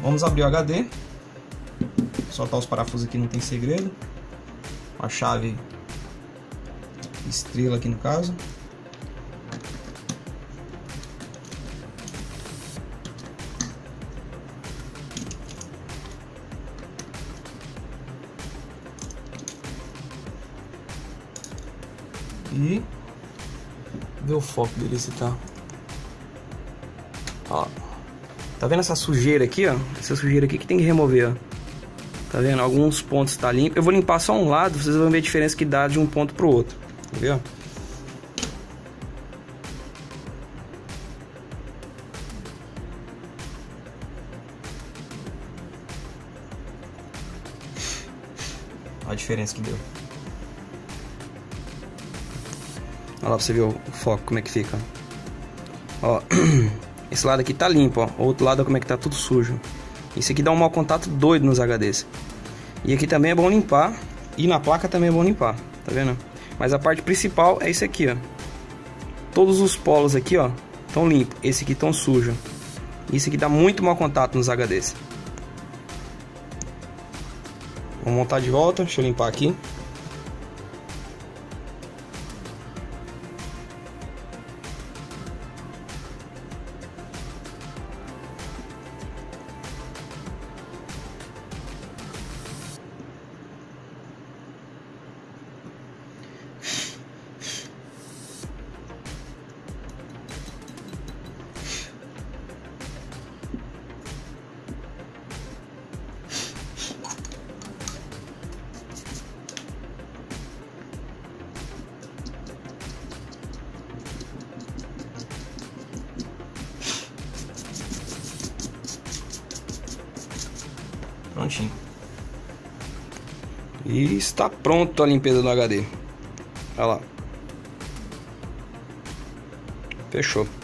Vamos abrir o HD. Soltar os parafusos aqui, não tem segredo. A chave estrela aqui no caso. E ver o foco dele se tá. Ó. Tá vendo essa sujeira aqui, ó? Essa sujeira aqui que tem que remover, ó. Tá vendo? Alguns pontos tá limpo. Eu vou limpar só um lado, vocês vão ver a diferença que dá de um ponto pro outro. Tá vendo? Olha a diferença que deu. Olha lá pra você ver o foco, como é que fica. Ó, esse lado aqui tá limpo, ó. O outro lado, ó, como é que tá tudo sujo. Isso aqui dá um mau contato doido nos HDs. E aqui também é bom limpar. E na placa também é bom limpar, tá vendo? Mas a parte principal é isso aqui, ó. Todos os polos aqui, ó, estão limpos. Esse aqui estão sujo. Isso aqui dá muito mau contato nos HDs. Vou montar de volta, deixa eu limpar aqui. Prontinho. E está pronto a limpeza do HD. Olha lá. Fechou.